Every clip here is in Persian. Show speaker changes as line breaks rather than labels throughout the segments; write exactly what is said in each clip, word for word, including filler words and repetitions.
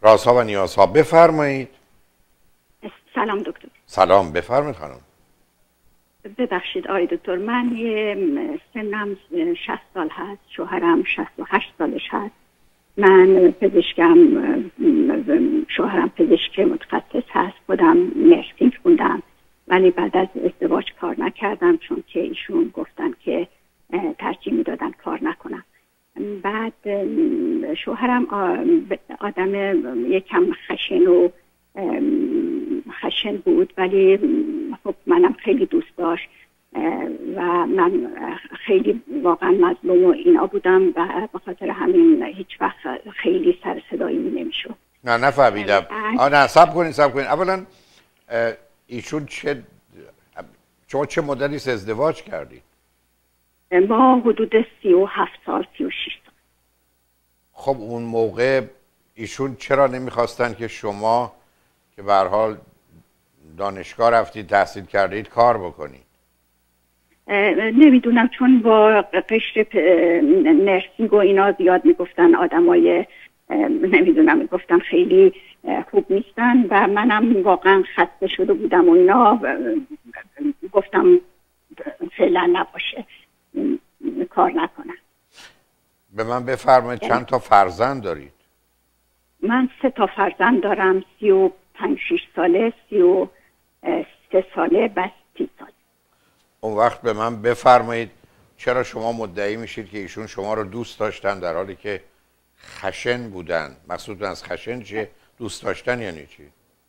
رازها و نیازها. بفرمایید.
سلام دکتر.
سلام، بفرمایید خانم.
ببخشید آقای دکتر، من یه سنم شصت سال هست، شوهرم شصت و هشت سالش هست. من پزشکم، شوهرم پزشک متخصص هست، خودم نرسینگ خوندم ولی بعد از ازدواج کار نکردم چون که ایشون گفتن که ترجیح میدادن کار نکنم. بعد شوهرم آدم یکم خشن و خشن بود ولی خب منم خیلی دوست داشت و من خیلی واقعا مظلوم و اینا بودم و به خاطر همین هیچ وقت خیلی سر صدایی نمیشد.
نه نفهمیدم. آه نه صبر کنین صبر کنین. اولا ایشون چه شما چه مدتی ازدواج کردید؟
ما حدود سی و هفت سال سی و شش سال.
خب اون موقع ایشون چرا نمیخواستن که شما که به هر حال دانشگاه رفتید تحصیل کردید کار بکنید؟
نمیدونم، چون با قشر نرسینگ و اینا زیاد میگفتن آدمای نمیدونم میگفتن خیلی خوب نیستن و منم واقعا خسته شده بودم و اینا گفتم فعلا نباشه کار نکنم.
به من بفرمایید چند تا فرزند دارید؟
من سه تا فرزند دارم، سی و پنج شیش ساله، سی و سه ساله و سی ساله.
اون وقت به من بفرمایید چرا شما مدعی میشید که ایشون شما رو دوست داشتن در حالی که خشن بودن؟ مقصود از خشن چیه؟ دوست داشتن یعنی چی؟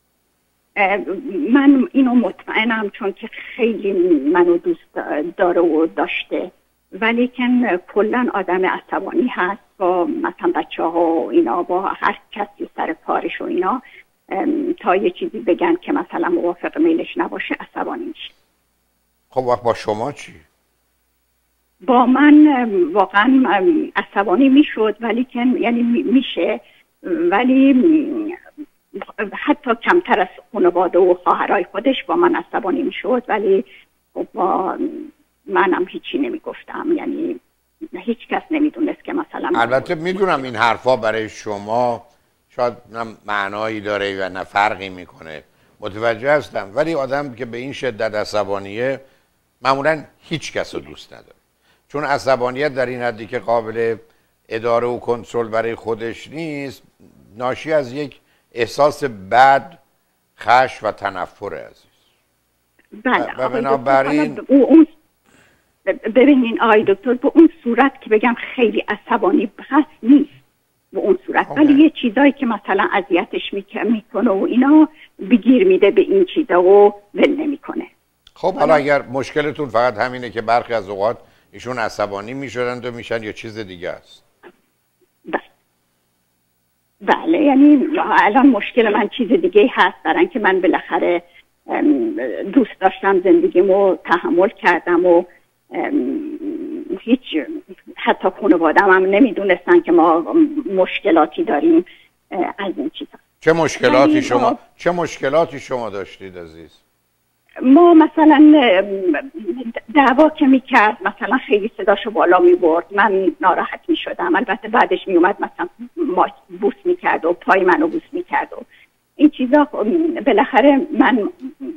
من اینو مطمئنم چون که خیلی منو دوست داره و داشته ولی که کلن آدم عصبانی هست با مثلا بچه ها و اینا، با هر کسی سر کارش و اینا تا یه چیزی بگن که مثلا موافق میلش نباشه عصبانی میشه.
خب وقت با شما چی؟
با من واقعا عصبانی میشد ولی که یعنی میشه ولی حتی کمتر از خانواده و خواهرای خودش با من عصبانی میشد ولی با منم هیچی نمیگفتم، یعنی هیچ کس نمیدونست که مثلا.
البته میدونم این حرفا برای شما شاید نه معنایی داره و نه فرقی میکنه، متوجه هستم، ولی آدم که به این شدت عصبانیه معمولا هیچ کس رو دوست نداره، چون عصبانیت در این حدی که قابل اداره و کنترل برای خودش نیست، ناشی از یک احساس بد، خشم و تنفر عزیز.
بله.
و بنابراین
اون ببینین آقای دکتر به اون صورت که بگم خیلی عصبانی هست نیست به اون صورت، ولی یه چیزایی که مثلا اذیتش میکنه و اینا بگیر میده به این چیزا و ول نمیکنه.
خب حالا اگر مشکلتون فقط همینه که برخی از اوقات ایشون عصبانی میشدن و میشن یا چیز دیگه است؟
بله بله، یعنی الان مشکل من چیز دیگه هست، برای که من بالاخره دوست داشتم زندگیمو تحمل کردم و هیچ حتی خانواده‌ام هم نمیدونستن که ما مشکلاتی داریم از این چیزا.
چه مشکلاتی شما چه مشکلاتی شما داشتید عزیز؟
ما مثلا دعوا که میکرد مثلا خیلی صداشو بالا میبرد، من ناراحت میشدم، البته بعدش میومد مثلا ما بوس میکرد و پای منو بوس میکرد و این چیزا بالاخره من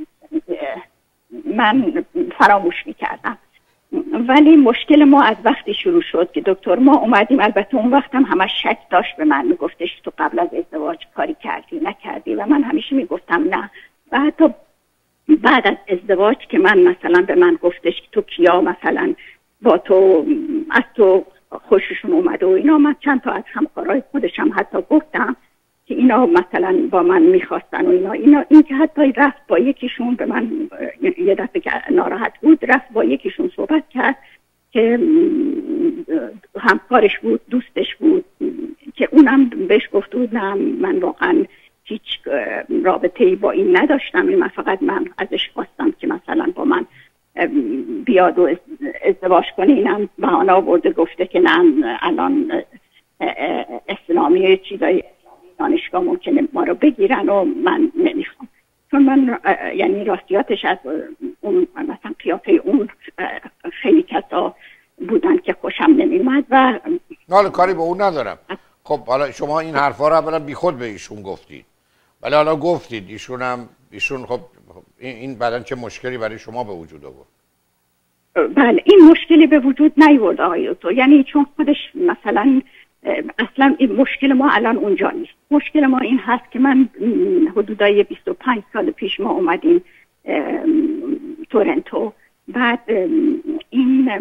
من فراموش میکردم. ولی مشکل ما از وقتی شروع شد که دکتر ما اومدیم، البته اون وقت هم همش شک داشت به من، میگفتش تو قبل از ازدواج کاری کردی نکردی و من همیشه میگفتم نه. و حتی بعد از ازدواج که من مثلا به من گفتش که تو کیا مثلا با تو از تو خوششون اومده و اینا، من چند تا از همکارای خودشم حتی گفتم که اینا مثلا با من میخواستن و اینا اینا این که حتی رفت با یکیشون به من یه دفعه که ناراحت بود رفت با یکیشون صحبت کرد که همکارش بود، دوستش بود، که اونم بهش گفت بود نه من واقعا هیچ رابطه‌ای با این نداشتم، این من فقط من ازش خواستم که مثلا با من بیاد و ازدواج کنه. اینم بهانه آورده گفته که نه الان اسلامی چیزای دانشگاه ممکنه ما رو بگیرن و من نمیخوام، چون من یعنی راستیاتش از اون مثلا قیافه اون خیلی کسا بودن که خوشم نمیومد و
حالا کاری به اون ندارم. خب حالا شما این حرفا رو اولا بیخود به ایشون گفتید، ولی حالا گفتید ایشون هم ایشون خب این بعداً چه مشکلی برای شما به وجود آورد؟
بله این مشکلی به وجود نیورد آقای دکتر، یعنی چون خودش مثلا اصلا این مشکل ما الان اونجا نیست. مشکل ما این هست که من حدودای بیست و پنج سال پیش ما اومدیم تورنتو، بعد این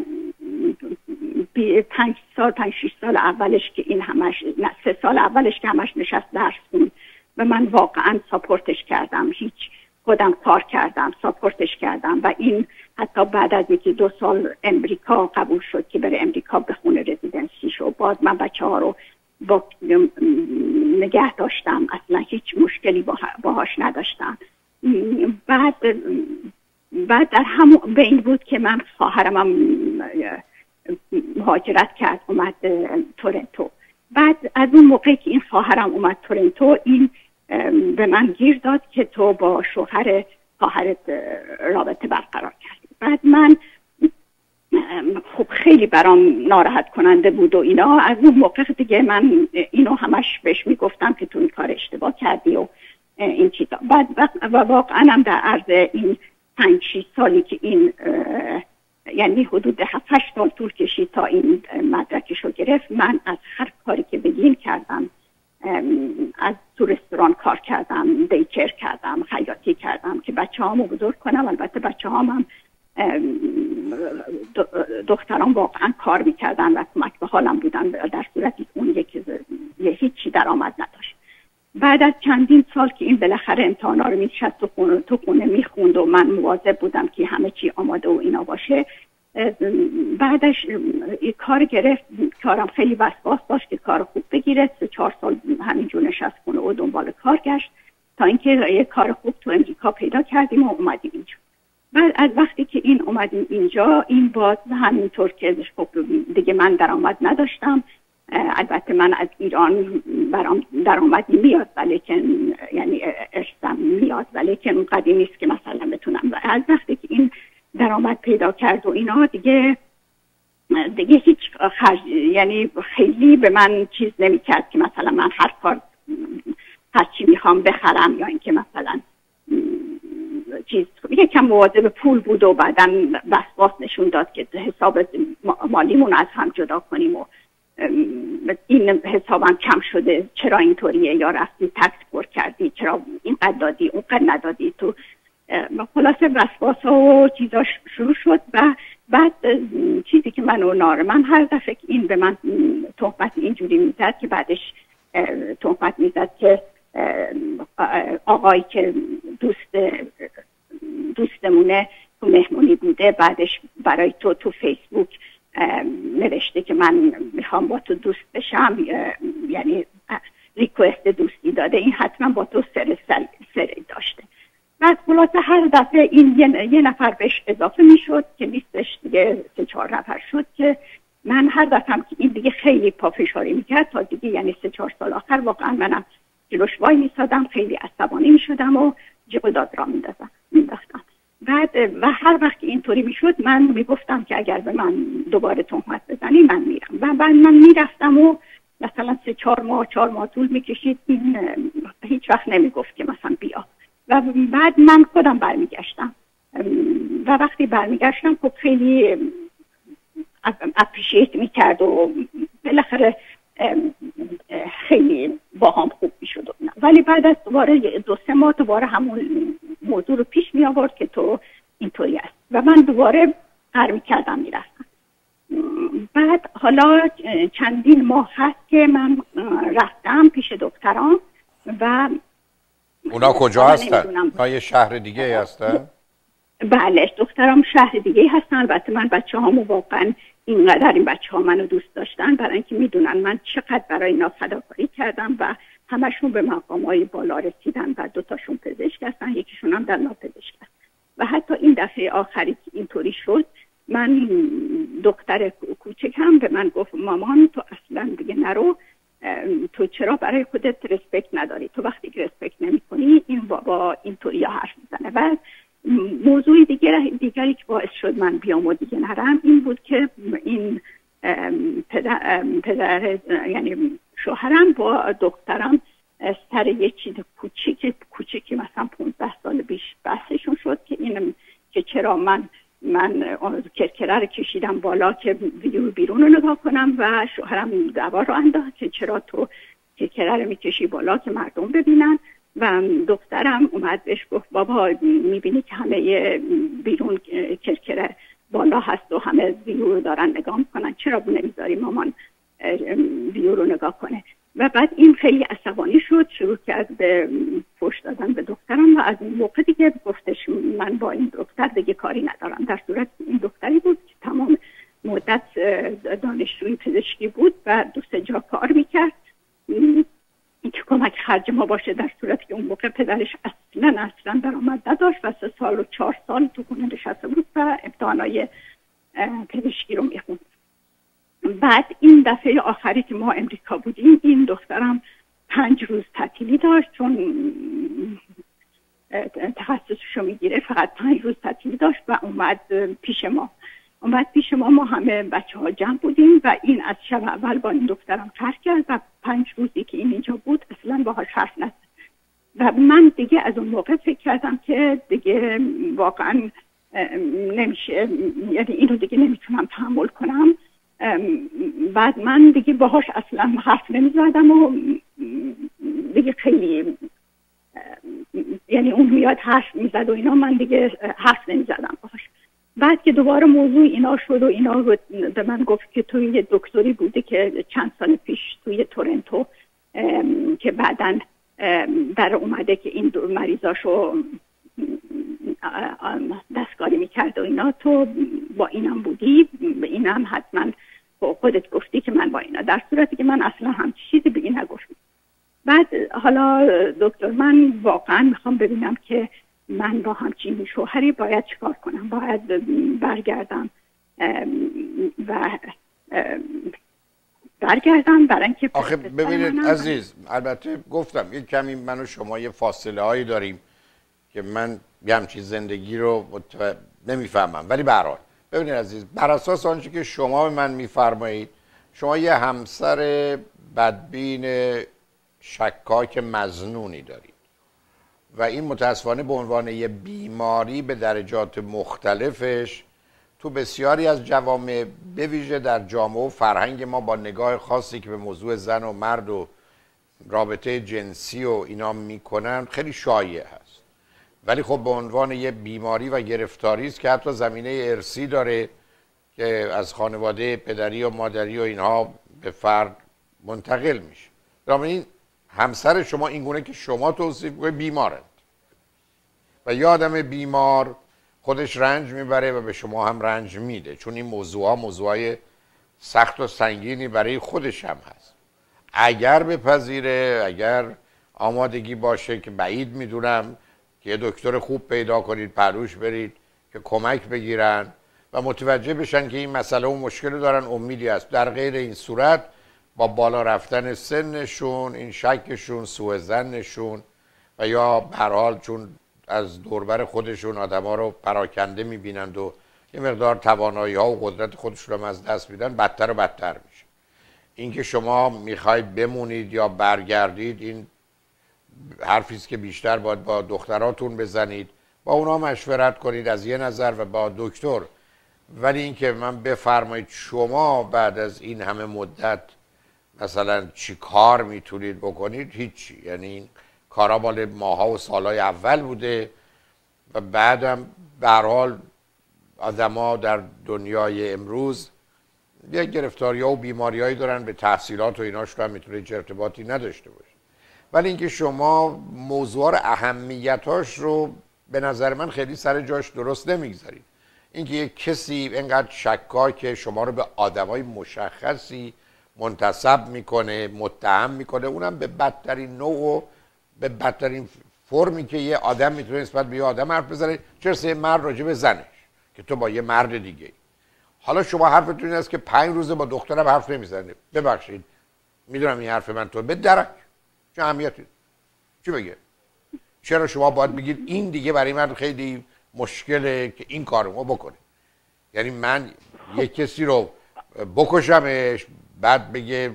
پنج سال پنج شش سال اولش که این همش نه سه سال اولش که همش نشست درس خوند و من واقعا ساپورتش کردم، هیچ خودم کار کردم ساپورتش کردم و این حتی بعد از یکی دو سال امریکا قبول شد که بره امریکا بخونه رزیدنسی شو. باز من بچه ها رو با نگه داشتم، اصلا هیچ مشکلی باهاش نداشتم. بعد بعد در همون بین بود که من خواهرم هم مهاجرت کرد اومد تورنتو. بعد از اون موقعی که این خواهرم اومد تورنتو این به من گیر داد که تو با شوهر خواهرت رابطه برقرار کردی. بعد من خب خیلی برام ناراحت کننده بود و اینا. از اون موقع دیگه من اینو همش بهش میگفتم که تو این کار اشتباه کردی و این چیزا. بعد و واقعا هم در عرض این پنج شش سالی که این یعنی حدود هفت هشت سال طول کشید تا این مدرکشو گرفت، من از هر کاری که بگین کردم. از تو رستوران کار کردم، دیکر کردم، خیاطی کردم که بچه هامو بزرگ کنم. البته بچه هام هم دختران واقعا کار میکردن و کمک به حالم بودن، در صورتی اون یکی یه هیچی درآمد نداشت. بعد از چندین سال که این بالاخره امتحانا رو میشست تو خونه تو خونه میخوند و من مواظب بودم که همه چی آماده و اینا باشه، بعدش کار گرفت. کارم خیلی وسواس داشت که کار خوب بگیره. سه چهار سال همینجور نشست خونه و دنبال کار گشت تا اینکه یه کار خوب تو امریکا پیدا کردیم و اومدیم اینجا. بعد از وقتی که این اومدیم اینجا، این باز همینطور که خب دیگه من درآمد نداشتم. البته من از ایران برام درآمدی میاد ولیکن یعنی ارثم میاد ولیکن اون قدری نیست که مثلا بتونم. و از وقتی که این درآمد پیدا کرد و اینا دیگه دیگه هیچ خرج یعنی خیلی به من چیز نمیکرد که مثلا من هر کار هر چی میخوام بخرم یا اینکه مثلا چیز یکم مواظب پول بود و بعداً وسواس نشون داد که حساب مالیمون از هم جدا کنیم و این حسابم کم شده، چرا اینطوریه، یا رفتی تکس پر کردی، چرا اینقدر دادی اونقدر ندادی. تو خلاصه وسواس ها و چیزاش شروع شد. و بعد چیزی که منو ناره من هر دفعه که این به من تهمت اینجوری میزد که بعدش تهمت میزد که آقایی که دوست دوستمونه تو مهمونی بوده، بعدش برای تو تو فیسبوک نوشته که من میخوام با تو دوست بشم، یعنی ریکوست دوستی داده، این حتما با تو سر سر داشته. بعد خلاصه هر دفعه این یه, یه نفر بهش اضافه میشد که لیستش دیگه سه چهار نفر شد که من هر دفعه هم که این دیگه خیلی پافشاری میکرد تا دیگه یعنی سه چهار سال آخر واقعا منم جلوش وای میسادم، خیلی عصبانی میشدم و جیغ و داد را مینداختم. بعد و هر وقت اینطوری میشد من میگفتم که اگر به من دوباره تهمت بزنی من میرم. و بعد من میرفتم و مثلا سه چهار ماه چهار ماه طول میکشید، این هیچ وقت نمیگفت که مثلا بیا. و بعد من خودم برمیگشتم و وقتی برمیگشتم خب خیلی اپریشیت میکرد و بالاخره خیلی با هم خوب میشد. ولی بعد از دوباره دو سه ماه دوباره همون موضوع رو پیش می آورد که تو اینطوری است و من دوباره قر میکردم میرفتم. بعد حالا چندین ماه هست که من رفتم پیش دکتران و
اونا کجا هستن؟ اونا یه شهر دیگه هستن؟
بله دکترام شهر دیگه هستن. البته من بچه هامو واقعا اینقدر این بچه ها منو دوست داشتن برای اینکه میدونن من چقدر برای اینا فداکاری کردم و همشون به مقام های بالا رسیدن و دوتاشون پزشک هستن، یکیشون هم در ناپزشک هست. و حتی این دفعه آخری که اینطوری شد من دختر کوچکم به من گفت مامان تو اصلا دیگه نرو، تو چرا برای خودت رسپکت نداری؟ تو وقتی که رسپکت نمی کنی این بابا اینطوری حرف میزنه. و موضوع دیگر دیگری که باعث شد من بیام و دیگه نرم این بود که این پدر, پدر یعنی شوهرم با دخترم سر یه چیز کوچیک کوچیکی مثلا پونزده سال پیش بحثشون شد که اینم که چرا من من کرکره رو کشیدم بالا که ویدیو بیرون رو نگاه کنم و شوهرم دعوا رو انداخت که چرا تو کرکره رو میکشی بالا که مردم ببینن و دخترم اومد بهش گفت بابا میبینی که همه بیرون کرکره بالا هست و همه ویدیو رو دارن نگاه میکنن، چرا نمیذاری مامان ویدیو رو نگاه کنه؟ و بعد این خیلی عصبانی شد، شروع کرد به فحش دادن به دخترم و از این موقع دیگه گفتش من با این دکتر دیگه کاری ندارم. در صورت این دختری بود که تمام مدت دانشجوی پزشکی بود و دو سه جا کار میکرد این که کمک خرج ما باشه، در صورت که اون موقع پدرش اصلا اصلا درآمد نداشت و سه سال و چهار سال تو خونه نشسته بود و امتحانای پزشکی رو میخوند. بعد این دفعه آخری که ما امریکا بودیم این دخترم پنج روز تعطیلی داشت چون تخصصشو میگیره، فقط پنج روز تعطیلی داشت و اومد پیش ما اومد پیش ما ما همه بچه ها جمع بودیم و این از شب اول با این دخترم فرق کرد و پنج روزی که این اینجا بود اصلا باهاش حرف نزد و من دیگه از اون موقع فکر کردم که دیگه واقعا نمیشه، یعنی اینو دیگه نمیتونم تحمل کنم. بعد من دیگه باهاش اصلا حرف نمیزدم و دیگه خیلی یعنی اون میاد حرف میزد و اینا، من دیگه حرف نمیزدم باهاش. بعد که دوباره موضوع اینا شد و اینا به من گفت که توی یه دکتری بوده که چند سال پیش توی تورنتو که بعداً در اومده که این دو مریضاشو دستکاری میکرد و اینا، تو با اینم بودی، به اینم حتما خودت گفتی که من با اینا، در صورتی که من اصلا هم چیزی به این نگفتم. بعد حالا دکتر من واقعا میخوام ببینم که من با همچین شوهری باید چیکار کنم، باید برگردم و برگردم برای اینکه
آخه ببینید عزیز، البته گفتم یک کمی من و شما یه فاصله هایی داریم که من یه همچین زندگی رو متو... نمیفهمم، ولی به هر حال ببینید عزیز، بر اساس آنچه که شما به من میفرمایید شما یه همسر بدبین شکاک مظنونی دارید و این متاسفانه به عنوان یه بیماری به درجات مختلفش تو بسیاری از جوامع به ویژه در جامعه و فرهنگ ما با نگاه خاصی که به موضوع زن و مرد و رابطه جنسی و اینا میکنن خیلی شایع هست، ولی خب به عنوان یه بیماری و گرفتاری است که حتی زمینه ارثی داره که از خانواده پدری و مادری و اینها به فرد منتقل میشه. بنابراین همسر شما اینگونه که شما توصیف می‌کنید بیمارند و یه آدم بیمار خودش رنج میبره و به شما هم رنج میده، چون این موضوعها موضوعای سخت و سنگینی برای خودش هم هست. اگر بپذیره، اگر آمادگی باشه که بعید میدونم که یه دکتر خوب پیدا کنید پروش برید که کمک بگیرن و متوجه بشن که این مسئله و مشکل دارن، امیدی هست. در غیر این صورت با بالا رفتن سنشون، این شکشون، سوء ظنشون و یا به هر حال چون از دوربر خودشون آدما رو پراکنده میبینند و یه مقدار توانایی ها و قدرت خودشون رو از دست میدن، بدتر و بدتر میشه. اینکه شما میخواید بمونید یا برگردید این حرفی است که بیشتر باید با دختراتون بزنید، با اونا مشورت کنید از یه نظر و با دکتر. ولی اینکه من بفرمایید شما بعد از این همه مدت مثلا چی کار میتونید بکنید، هیچی. یعنی این کارا مال ماها و سالهای اول بوده و بعدم به هر حال آدما در دنیای امروز یک گرفتاری ها و بیماری هایی دارن، به تحصیلات و ایناش رو هم میتونه هیچ ارتباطی نداشته باشه. ولی اینکه شما موضوع اهمیتاش رو به نظر من خیلی سر جاش درست نمیگذارید. اینکه یک کسی اینقدر شکاک شما رو به آدمای مشخصی منتسب میکنه، متهم میکنه، اونم به بدترین نوع و به بدترین فرمی که یه آدم میتونه نسبت به یه آدم حرف بزنه، چرا سه مرد راجع به زنش که تو با یه مرد دیگه ای. حالا شما حرفتون این است که پنج روزه با دخترم حرف نمیزنه. ببخشید میدونم این حرف من تو به درک چه اهمیتی چی بگه؟ چرا شما باید بگید این دیگه برای من خیلی مشکله که این کارو ما بکنه؟ یعنی من یک کسی رو بکشمش بعد بگه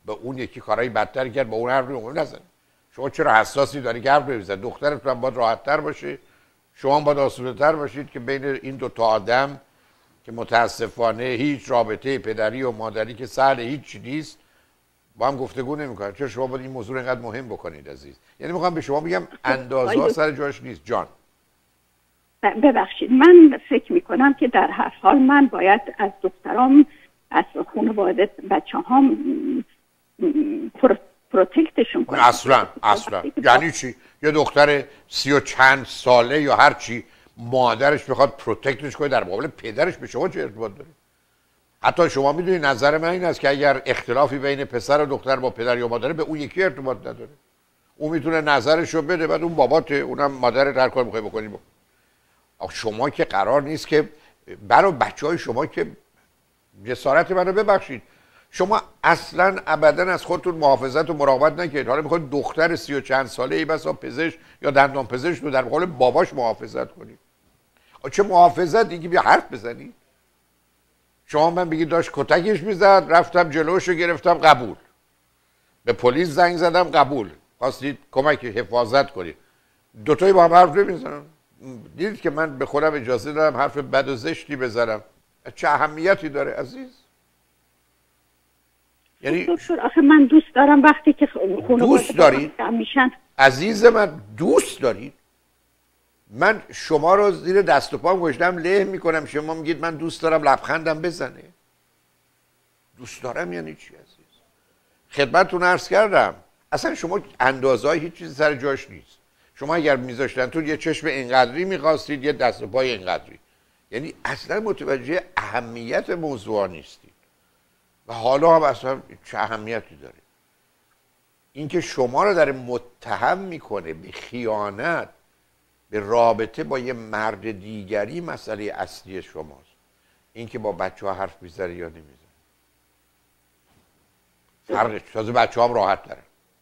به اون یکی کارهای بدتر کرد، با اون حرف نزن. شما چرا حساسی داری که حرف بزنید؟ دخترتون هم باید راحت‌تر باشه، شما هم باید آسوده‌تر باشید که بین این دو تا آدم که متاسفانه هیچ رابطه پدری و مادری که سهل هیچ نیست با هم گفتگو نمی‌کنن. چرا شما باید این موضوع رو اینقدر مهم بکنید عزیز؟ یعنی میخوام به شما بگم اندازه‌ها سر جاش نیست. جان
ببخشید، من فکر میکنم که در هر حال من باید از دخترام، از خانواده بچه هام پروتکتشون کنم.
اصلا اصلا یعنی چی؟ یه دختر سی و چند ساله یا هر چی مادرش بخواد پروتکتش کنه در مقابل پدرش، به شما چه ارتباط داره؟ حتی شما میدونید نظر من این است که اگر اختلافی بین پسر و دختر با پدر یا مادره، به اون یکی ارتباط نداره. اون میتونه نظرش رو بده، بعد اون باباته، اونم مادرت، هر کار میخوای بکنی بکن. شما که قرار نیست که برای بچه های شما که جسارت منو ببخشید، شما اصلا ابدا از خودتون محافظت و مراقبت نکردید. حالا میخواید دختر سی و چند ساله ای بسا پزشک یا دندان پزشک رو در مقابل باباش محافظت کنید. چه محافظت؟ دیگه بیا حرف بزنید. شما من بگید داشت کتکش میزد، رفتم جلوشو گرفتم، قبول. به پلیس زنگ زدم، قبول. خواستید کمک حفاظت کنید، دوتایی با هم حرف نمیزنن. دیدید که من به خودم اجازه دارم حرف بد و زشتی بزنم. چه اهمیتی داره عزیز؟
یعنی دکتر آخه من دوست دارم وقتی که
دوست دارید
میشن.
عزیز من دوست دارید؟ من شما رو زیر دست و پام گذاشتم له میکنم، شما میگید من دوست دارم لبخندم بزنه. دوست دارم یعنی چی عزیز؟ خدمتتون عرض کردم اصلا شما اندازه‌های هیچ چیزی سر جاش نیست. شما اگر میذاشتنتون یه چشم اینقدری میخواستید، یه دست و پای اینقدری، یعنی اصلا متوجه اهمیت موضوع نیستید. و حالا هم اصلا چه اهمیتی داره؟ اینکه شما رو در متهم میکنه به خیانت، به رابطه با یه مرد دیگری، مسئله اصلی شماست. اینکه با بچه ها حرف میزنه یا نمیزنه فرقش. تازه بچه هم راحت دارن.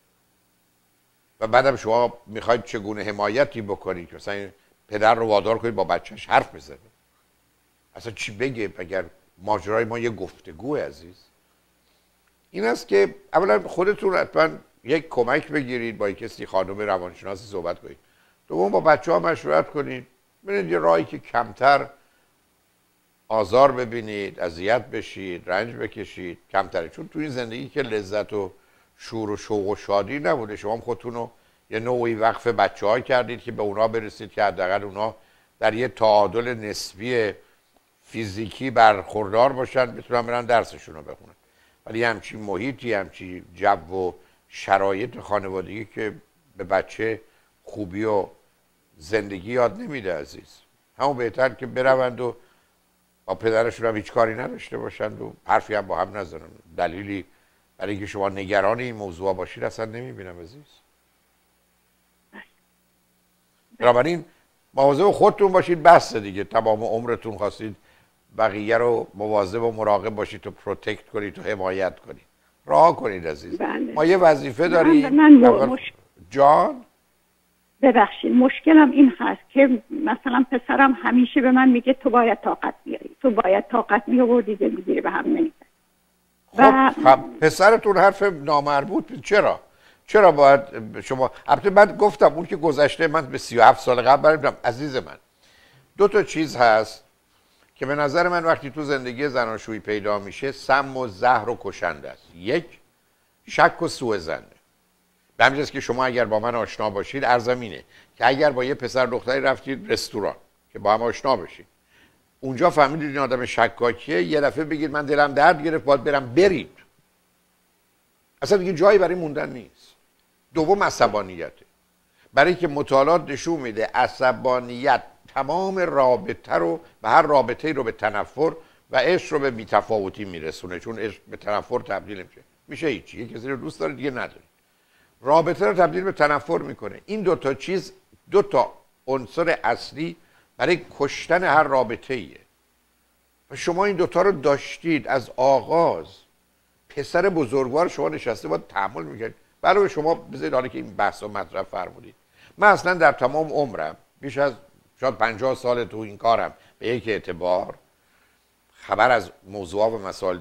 و بعدم شما میخواید چگونه حمایتی بکنید که مثلا پدر رو وادار کنید با بچهش حرف بزنه؟ اصلا چی بگه؟ اگر ماجرای ما یه گفتگوه عزیز. این است که اولا خودتون حتما یک کمک بگیرید، با کسی خانم روانشناسی صحبت کنید. دوم با بچه ها مشورت کنید، ببینید یه راهی که کمتر آزار ببینید، اذیت بشید، رنج بکشید کمتره. چون تو این زندگی که لذت و شور و شوق و شادی نبوده، شما هم خودتون رو یه نوعی وقف بچه ها کردید که به اونا برسید که حداقل اونا در یه تعادل نسبی فیزیکی برخوردار باشن، بتونن برن درسشون رو بخونن. ولی همچین محیطی، همچین جو و شرایط خانوادگی که به بچه خوبی و زندگی یاد نمیده عزیز. همون بهتر که بروند و با پدرشون هم هیچ کاری نداشته باشند و حرفی هم با هم نزنن. دلیلی برای اینکه شما نگران این موضوع باشید اصلا نمیبینم عزیز. بنابراین مواظب خودتون باشید، بس دیگه. تمام عمرتون خواستید بقیه رو مواظب و مراقب باشید تو پروتکت کنید، تو حمایت کنید. راه کنید عزیز.
بله.
ما یه وظیفه داریم.
من من مش...
جان
ببخشید مشکلم این هست که مثلا پسرم همیشه به من میگه تو باید طاقت بیاری، تو باید طاقت بیاوردی، زندگی به هم نمیزنی.
خب, خب پسرتون حرف نامربوط. چرا؟ چرا باید شما؟ البته من گفتم اون که گذشته، من به سی و هفت سال قبل برمی‌دارم عزیز من. دو تا چیز هست که به نظر من وقتی تو زندگی زناشویی پیدا میشه سم و زهر و کشنده است. یک، شک و سوء ظن. به همین جاست که شما اگر با من آشنا باشید، عرضم اینه که اگر با یه پسر دختری رفتید رستوران که با هم آشنا بشید، اونجا فهمیدید این آدم شکاکیه، یه دفعه بگید من دلم درد گرفت باید برم، برید. اصلا دیگه جایی برای موندن نیست. دوم عصبانیته. برای که مطالعات نشون میده عصبانیت تمام رابطه رو و هر رابطه‌ای رو به تنفر و عشق رو به بی‌تفاوتی میرسونه. چون عشق به تنفر تبدیل میشه. میشه هیچی. یه کسی رو دوست داره دیگه نداره. رابطه رو تبدیل به تنفر میکنه. این دو تا چیز، دو تا عنصر اصلی برای کشتن هر رابطه‌ایه. و شما این دوتا رو داشتید از آغاز. پسر بزرگوار شما نشسته باید تحمل میکرد. برای شما بذارید حالا که این بحث و مطرح فرمودید، من اصلا در تمام عمرم بیش از شاید پنجاه سال تو این کارم به یک اعتبار خبر از موضوع و مسائل دارم.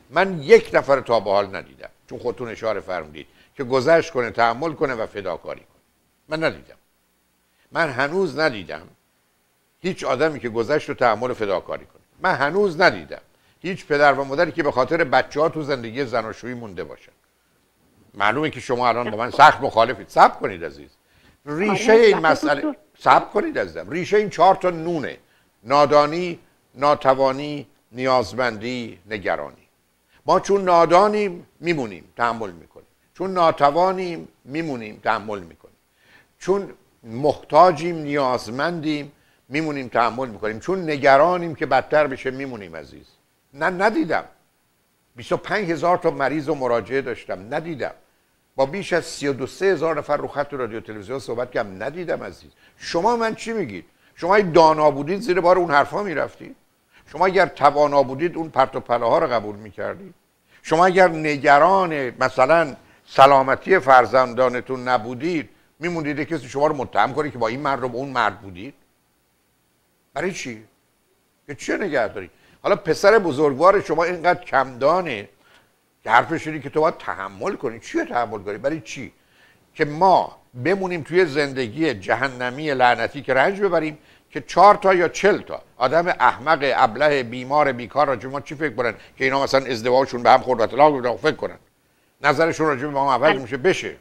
من یک نفر تا به حال ندیدم، چون خودتون اشاره فرمودید که گذشت کنه، تحمل کنه و فداکاری کنه. من ندیدم. من هنوز ندیدم هیچ آدمی که گذشت رو تحمل و فداکاری کنه. من هنوز ندیدم هیچ پدر و مادری که به خاطر بچه‌ها تو زندگی زناشویی مونده باشن. معلومه که شما الان با من سخت مخالفید. صبر کنید عزیز. ریشه این مسئله، صبر کنید عزیزم، ریشه این چهار تا نونه: نادانی، ناتوانی، نیازمندی، نگرانی. ما چون نادانیم میمونیم، تحمل میکنیم. چون ناتوانیم میمونیم، تحمل میکنیم. چون محتاجیم، نیازمندیم، میمونیم، تحمل میکنیم. چون نگرانیم که بدتر بشه، میمونیم عزیز. نه ندیدم. بیست و پنج هزار تا مریض و مراجعه داشتم، ندیدم. با بیش از سی و دو سه هزار نفر رو خط رادیو تلویزیون صحبت کردم، ندیدم عزیز. شما من چی میگید؟ شما اگه دانا بودید زیر بار اون حرفا میرفتید؟ شما اگر توانا بودید اون پرت و پله ها رو قبول میکردید؟ شما اگر نگران مثلا سلامتی فرزندانتون نبودید، میموندید کسی شما رو متهم کنه که با این مرد رو با اون مرد بودید؟ برای چی؟ که چه نگه دارید؟ حالا پسر بزرگوار شما اینقدر کمدانه که حرفش اینه که تو باید تحمل کنی. چیه تحمل کنی؟ برای چی؟ که ما بمونیم توی زندگی جهنمی لعنتی که رنج ببریم که چهار تا یا چل تا آدم احمق ابله بیمار بیکار راجع ما چی فکر کنن که اینا مثلا ازدواجشون به هم خورد و طلاق بدن، فکر کنن نظرشون راجع به ما عوض میشه بشه.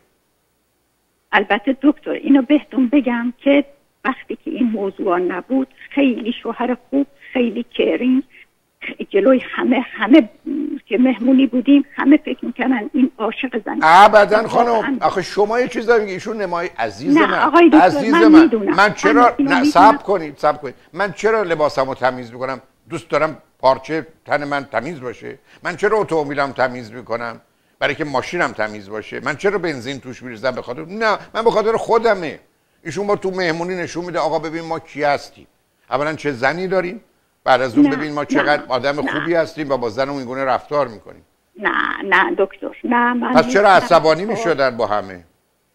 البته دکتر اینو بهتون بگم که وقتی که این موضوع نبود، خیلی شوهر خوب، خیلی کیرینگ، جلوی همه همه که مهمونی بودیم همه فکر میکنن این عاشق زن.
ابدا خانم، آخه شما یه چیز دارید، ایشون نمای عزیز
نه
من،
آقای دکتر،
عزیز
من,
من.
میدونم.
من چرا
من
نه صبر کنید صبر کنید من چرا لباسمو تمیز میکنم؟ دوست دارم پارچه تن من تمیز باشه. من چرا اتومبیلم تمیز میکنم؟ برای که ماشینم تمیز باشه. من چرا بنزین توش میریزم؟ به خاطر نه، من به خاطر خودمه. ایشون با تو مهمونی نشون میده آقا ببین ما کی هستیم، اولا چه زنی داریم، بعد از اون ببین ما چقدر نه. آدم نه. خوبی هستیم و با زنمون این گونه رفتار میکنیم.
نه نه دکتر، نه. من
پس چرا عصبانی میشدن با همه؟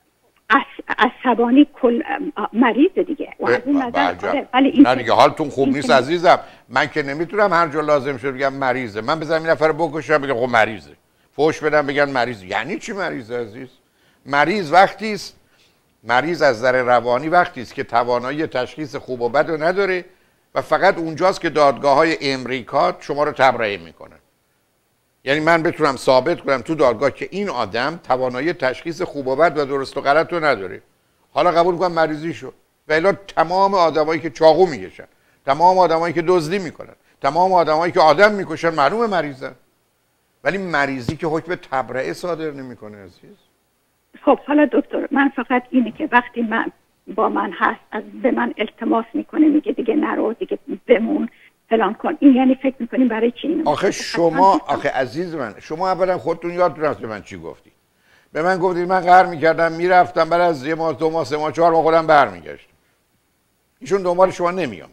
عصبانی کل مریض دیگه. و از این نظر ولی این
نه دیگه حالتون خوب نیست عزیزم. من که نمیتونم هر جا لازم شد بگم مریضه. من بزنم این نفر بکشم بگم خب مریضه، فوش بدم بگن مریض. یعنی چی مریض عزیز؟ مریض وقتی است، مریض از نظر روانی وقتی است که توانایی تشخیص خوب و بد رو نداره و فقط اونجاست که دادگاه‌های امریکا شما رو تبرئه میکنن. یعنی من بتونم ثابت کنم تو دادگاه که این آدم توانایی تشخیص خوب و بد و درست و غلط رو نداره، حالا قبول کنم مریضی شد. و الا تمام آدمایی که چاقو میکشن، تمام آدمایی که دزدی میکنن، تمام آدمایی که آدم میکشن معلومه مریضن. ولی مریضی که حکم تبرئه صادر نمیکنه عزیز.
خب حالا دکتر، من فقط اینه که وقتی من با من هست از به من التماس میکنه، میگه دیگه نرو، دیگه بمون، فلان کن، این یعنی فکر میکنیم برای چی اینو؟
آخه شما آخه عزیز من، شما اولا خودتون یادتون هست به من چی گفتی؟ به من گفتید من قهر میکردم میرفتم، بعد از یه ماه دو ماه سه ماه چهار ماه خودم برمیگشتم. ایشون دنبال شما نمیام.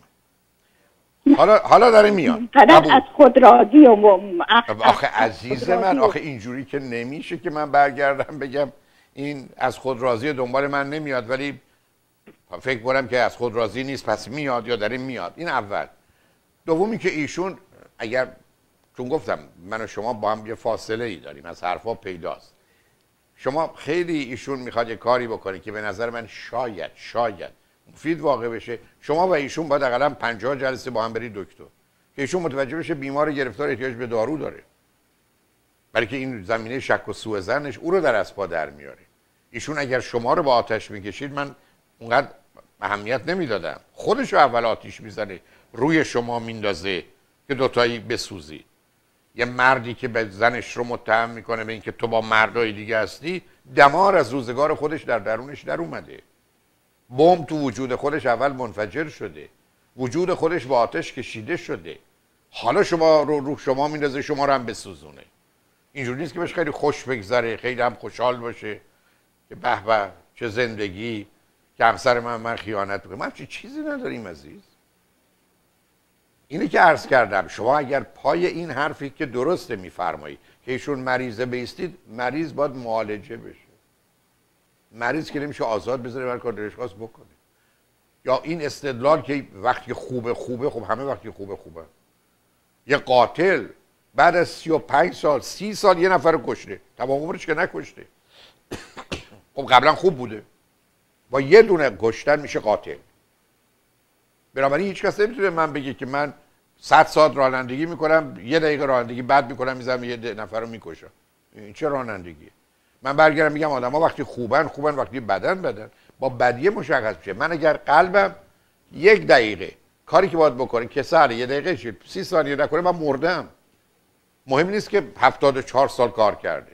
حالا حالا داره میاد.
فقط از خود راضی و
آخه عزیز من، آخه اینجوری که نمیشه که من برگردم بگم این از خود راضی دنبال من نمیاد ولی فکر کنم که از خود راضی نیست پس میاد یا داره میاد. این اول. دومی که ایشون اگر، چون گفتم من و شما با هم یه فاصله ای داریم، از حرفا پیداست. شما خیلی ایشون میخواد یه کاری بکنه که به نظر من شاید شاید مفید واقع بشه. شما و ایشون باید حداقل پنجاه جلسه با هم برید دکتر که ایشون متوجه بشه بیمار گرفتار احتیاج به دارو داره. برای که این زمینه شک و سوء ظنش او رو در اسپا در میاره. ایشون اگر شما رو با آتش میکشید من اونقدر اهمیت نمیدادم. خودش رو اول آتیش میزنه، روی شما میندازه که دوتایی بسوزی. یه مردی که به زنش رو متهم میکنه به اینکه تو با مردای دیگه هستی، دمار از روزگار خودش در درونش در اومده. بمب تو وجود خودش اول منفجر شده، وجود خودش با آتش کشیده شده، حالا شما رو رو شما میندازه شما رو هم بسوزونه. اینجوری نیست که بهش خیلی خوش بگذره، خیلی هم خوشحال باشه که به به چه زندگی که همسر من من خیانت بکنه. ما چه چیزی نداریم عزیز. اینه که عرض کردم شما اگر پای این حرفی که درسته میفرمایید که ایشون مریضه بیستید، مریض باید معالجه بشه. مریض که نمیشه آزاد بذاره هر کار دلش خواست بکنه. یا این استدلال که وقتی خوبه خوبه، خب همه وقتی خوبه خوبه. یه قاتل بعد از سی و پنج سال سی سال یه نفر رو کشته، تمام عمرش که نکشته. خب قبلا خوب بوده، با یه دونه کشتن میشه قاتل. بنابراین هیچ کس نمیتونه من بگه که من صد ساعت رانندگی میکنم، یه دقیقه رانندگی بد میکنم میذارم یه نفر رو میکشم. این چه رانندگیه؟ من برگردم میگم آدما وقتی خوبن خوبن، وقتی بدن بدن. با بدیه مشخص میشه. من اگر قلبم یک دقیقه کاری که باید بکنه که سر یه دقیقه شد سی ثانیه نکنه من مردم. مهم نیست که هفتاد و چهار سال کار کرده.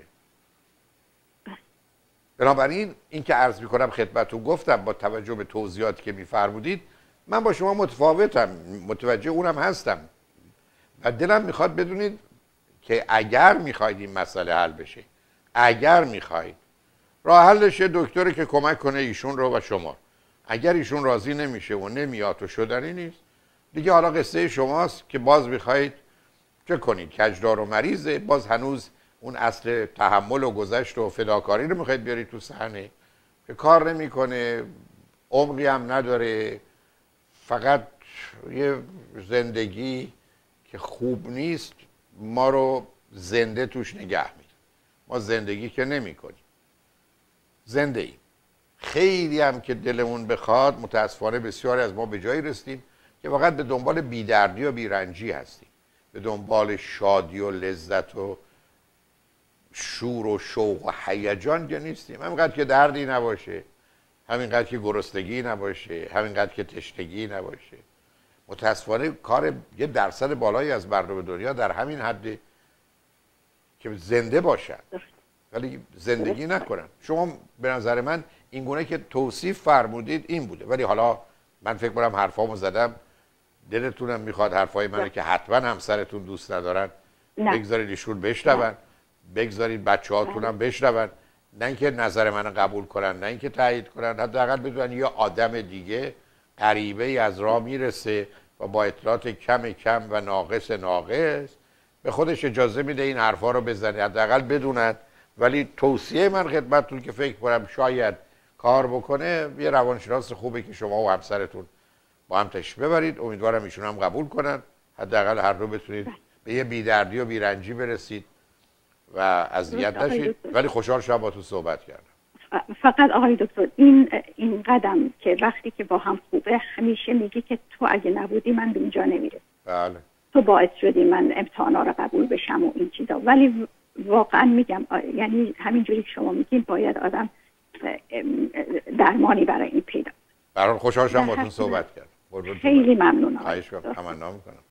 بنابراین این که عرض میکنم خدمتتون گفتم با توجه به توضیحاتی که میفرمودید من با شما متفاوتم، متوجه اونم هستم و دلم میخواد بدونید که اگر میخواید این مسئله حل بشه، اگر میخواید راه حلش دکتری که کمک کنه ایشون رو و شما. اگر ایشون راضی نمیشه و نمیاد و شدنی نیست دیگه، حالا قصه شماست که باز میخواید چه کنید؟ کجدار و مریضه، باز هنوز اون اصل تحمل و گذشت و فداکاری رو میخواید بیارید تو صحنه که کار نمیکنه، عمقی هم نداره، فقط یه زندگی که خوب نیست ما رو زنده توش نگه میده. ما زندگی که نمی کنیم، زنده ایم. خیلی هم که دلمون بخواد متاسفانه بسیاری از ما به جایی رسیدیم که فقط به دنبال بیدردی و بیرنجی هستیم، به دنبال شادی و لذت و شور و شوق و هیجان که نیستیم. همینقدر که دردی نباشه، همینقدر که گرسنگی نباشه، همینقدر که تشنگی نباشه. متاسفانه کار یه درصد بالایی از مردم دنیا در همین حده که زنده باشن ولی زندگی نکنن. شما به نظر من این گونه که توصیف فرمودید این بوده، ولی حالا من فکر کنم حرفامو زدم، دلتونم میخواد حرفای منو که حتما همسرتون دوست ندارن بگذارید ایشون بشنون، بگذارید بچه هاتونم بشنون، نه اینکه نظر منو قبول کنن، نه اینکه تایید کنن، حداقل بدونن یه آدم دیگه غریبه ای از راه میرسه و با اطلاعات کم کم و ناقص ناقص به خودش اجازه میده این حرفا رو بزنه، حداقل بدونن. ولی توصیه من خدمتتون که فکر کنم شاید کار بکنه، یه روانشناس خوبه که شما و همسرتون با هم تشریف ببرید، امیدوارم ایشون هم قبول کنن، حداقل هر دو بتونید به یه بیدردی و بیرنجی برسید و اذیت نشید. ولی خوشحال شدم با تو صحبت کردم.
فقط آقای دکتر این این قدم که وقتی که با هم خوبه همیشه میگی که تو اگه نبودی من به اینجا نمیرسم.
بله.
تو باعث شدی من امتحانا رو قبول بشم و این چیزا. ولی واقعا میگم یعنی همینجوری که شما میگین باید آدم درمانی برای این پیدا.
برای خوشحال شدم با تو صحبت کردم.
خیلی ممنونم.
خواهش می‌کنم. تمنا می‌کنم.